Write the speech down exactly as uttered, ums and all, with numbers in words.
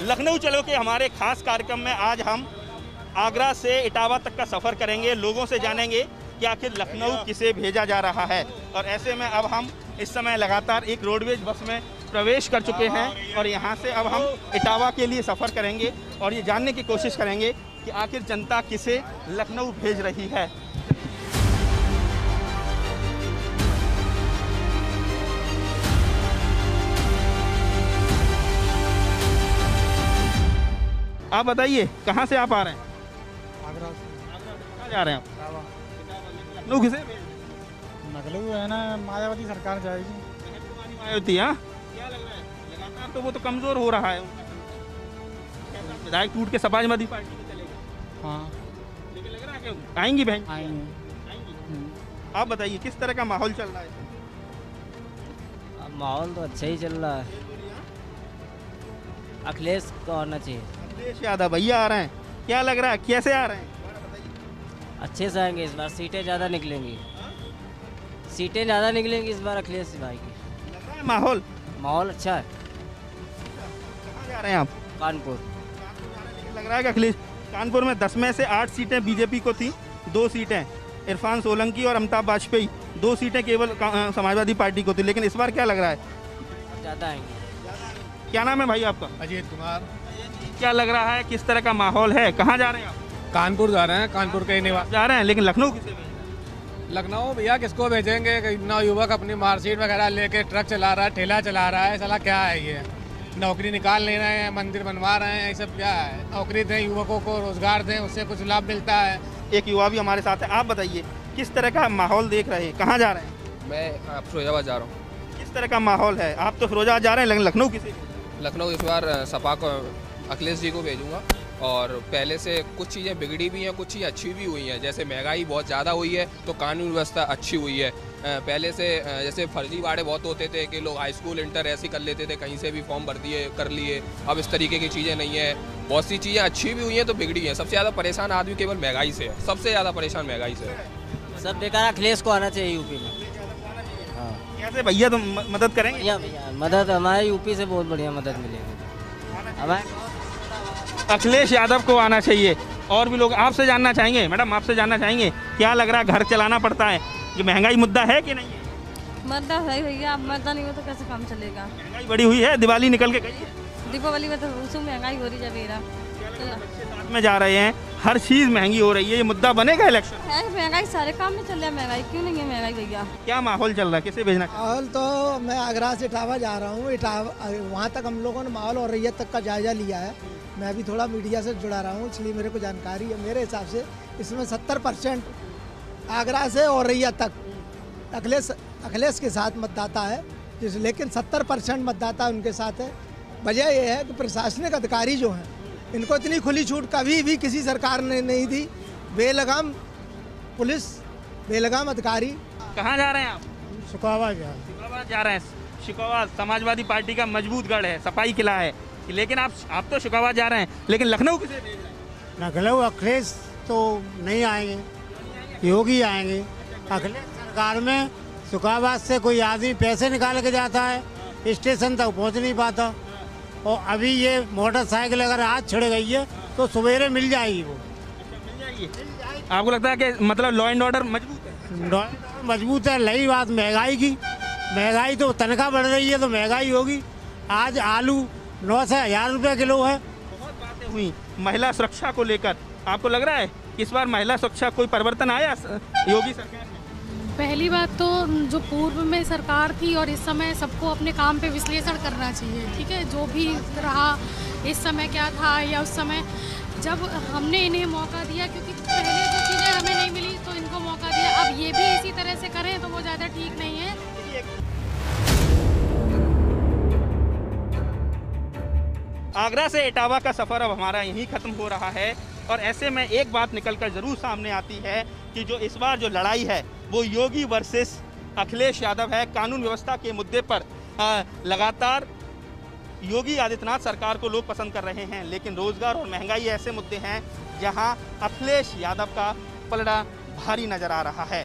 लखनऊ चलो के हमारे खास कार्यक्रम में आज हम आगरा से इटावा तक का सफ़र करेंगे, लोगों से जानेंगे कि आखिर लखनऊ किसे भेजा जा रहा है। और ऐसे में अब हम इस समय लगातार एक रोडवेज बस में प्रवेश कर चुके हैं और यहाँ से अब हम इटावा के लिए सफ़र करेंगे और ये जानने की कोशिश करेंगे कि आखिर जनता किसे लखनऊ भेज रही है। आप बताइए कहाँ से आप आ रहे हैं? आगरा से। आगरा से कहाँ जा रहे हैं आप? लखनऊ किसे? लखनऊ है ना, मायावती सरकार जाएगी। मायावती, हाँ क्या लग रहा है? लगातार तो वो तो कमजोर हो रहा है, विधायक टूट के समाजवादी पार्टी में चलेगा। हाँ, लेकिन लग रहा है कि आएंगी बहन, आएंगे। आएंगी। आप बताइए किस तरह का माहौल चल रहा है? माहौल तो अच्छा ही चल रहा है। अखिलेश को आना चाहिए। अखिलेश यादव भैया आ रहे हैं, क्या लग रहा है कैसे आ रहे हैं? अच्छे से आएंगे इस बार, सीटें ज़्यादा निकलेंगी। सीटें ज़्यादा निकलेंगी इस बार अखिलेश भाई की। लग रहा है माहौल माहौल अच्छा है। कहाँ जा रहे हैं आप? कानपुर। लग रहा है कि अखिलेश, कानपुर में दस में से आठ सीटें बीजेपी को थी, दो सीटें इरफान सोलंकी और अमिताभ वाजपेयी, दो सीटें केवल समाजवादी पार्टी को थी। लेकिन इस बार क्या लग रहा है? ज़्यादा आएंगे। क्या नाम है भाई आपका? अजीत कुमार। क्या लग रहा है किस तरह का माहौल है? कहाँ जा रहे हैं आप? कानपुर जा रहे हैं, कानपुर के निवास जा रहे हैं, लेकिन लखनऊ किसे भेज रहे हैं? लखनऊ भैया किसको भेजेंगे? नवयुवक अपनी मार्कशीट वगैरह लेके ट्रक चला रहा है, ठेला चला रहा है, साला क्या है ये? नौकरी निकाल ले रहे हैं, मंदिर बनवा रहे हैं, ये सब क्या है? नौकरी दें युवकों को, रोजगार दें, उससे कुछ लाभ मिलता है। एक युवा भी हमारे साथ है, आप बताइए किस तरह का माहौल देख रहे हैं? कहाँ जा रहे हैं? मैं फिरोजाबाद जा रहा हूँ। किस तरह का माहौल है? आप तो फिरोजाबाद जा रहे हैं, लेकिन लखनऊ किसे? लखनऊ इस बार सपा को अखिलेश जी को भेजूंगा। और पहले से कुछ चीज़ें बिगड़ी भी हैं, कुछ चीज़ें अच्छी भी हुई हैं। जैसे महंगाई बहुत ज़्यादा हुई है तो कानून व्यवस्था अच्छी हुई है। पहले से जैसे फर्जीवाड़े बहुत होते थे कि लोग हाई स्कूल इंटर ऐसे कर लेते थे, कहीं से भी फॉर्म भर दिए कर लिए। अब इस तरीके की चीज़ें नहीं है, बहुत सी चीज़ें अच्छी भी हुई हैं तो बिगड़ी हैं। सबसे ज़्यादा परेशान आदमी केवल महंगाई से है, सबसे ज़्यादा परेशान महंगाई से है। सब बेकार, अखिलेश को आना चाहिए यूपी में। हाँ कैसे भैया तुम मदद करेंगे? भैया भैया मदद हमारे यूपी से बहुत बढ़िया मदद मिलेगी हमारे। अखिलेश यादव को आना चाहिए। और भी लोग आपसे जानना चाहेंगे, मैडम आपसे जानना चाहेंगे क्या लग रहा है? घर चलाना पड़ता है, ये महंगाई मुद्दा है कि नहीं है? मुद्दा है भैया, अब मुद्दा नहीं हो तो कैसे काम चलेगा? महंगाई बढ़ी हुई है, दिवाली निकल के गई है, दीपावली में तो उसमें महंगाई हो रही है मेरा। बच्चे साथ में जा रहे हैं, हर चीज़ महंगी हो रही है, ये मुद्दा बनेगा इलेक्शन? है महंगाई, सारे काम में चल रहा है महंगाई, क्यों नहीं है महंगाई भैया? क्या माहौल चल रहा है, किसे भेजना? माहौल तो मैं आगरा से इटावा जा रहा हूँ। इटावा वहाँ तक हम लोगों ने माहौल और रैयत तक का जायजा लिया है। मैं अभी थोड़ा मीडिया से जुड़ा रहा हूँ, इसलिए मेरे को जानकारी है। मेरे हिसाब से इसमें सत्तर परसेंट आगरा से और रैयत तक अखिलेश अखिलेश के साथ मतदाता है, जिस लेकिन सत्तर परसेंट मतदाता उनके साथ है। वजह यह है कि प्रशासनिक अधिकारी जो हैं, इनको इतनी खुली छूट कभी भी किसी सरकार ने नहीं दी। बेलगाम पुलिस, बेलगाम अधिकारी। कहाँ जा रहे हैं आप? सुखावा जा शिकोवाद जा रहे हैं। शिकोवाद समाजवादी पार्टी का मजबूत गढ़ है, सफाई किला है। लेकिन आप आप तो शिकोवाद जा रहे हैं, लेकिन लखनऊ किसे भेज रहे हैं? लखनऊ अखिलेश तो नहीं आएंगे, योगी आएंगे। अखिलेश सरकार में सुखाबाद से कोई आदमी पैसे निकाल के जाता है, स्टेशन तक पहुंच नहीं पाता। और अभी ये मोटरसाइकिल अगर आज छिड़ गई है तो सवेरे मिल जाएगी वो। मिल जाएगी? आपको लगता है कि मतलब लॉ एंड ऑर्डर मजबूत है? मजबूत है। रही बात महंगाई की, महंगाई तो तनख्वाह बढ़ रही है तो महंगाई होगी। आज आलू नौ से हजार रुपये किलो है। बहुत बातें हुई महिला सुरक्षा को लेकर, आपको लग रहा है इस बार महिला सुरक्षा कोई परिवर्तन आया योगी सरकार में? पहली बात तो जो पूर्व में सरकार थी और इस समय सबको अपने काम पे विश्लेषण करना चाहिए, ठीक है? जो भी रहा इस समय क्या था या उस समय जब हमने इन्हें मौका दिया, क्योंकि पहले जो चीज़ें हमें नहीं मिली तो इनको मौका दिया, अब ये भी इसी तरह से करें तो वो ज़्यादा ठीक नहीं है। आगरा से इटावा का सफ़र अब हमारा यहीं ख़त्म हो रहा है और ऐसे में एक बात निकल कर ज़रूर सामने आती है कि जो इस बार जो लड़ाई है वो योगी वर्सेस अखिलेश यादव है। कानून व्यवस्था के मुद्दे पर आ, लगातार योगी आदित्यनाथ सरकार को लोग पसंद कर रहे हैं, लेकिन रोजगार और महंगाई ऐसे मुद्दे हैं जहां अखिलेश यादव का पलड़ा भारी नजर आ रहा है।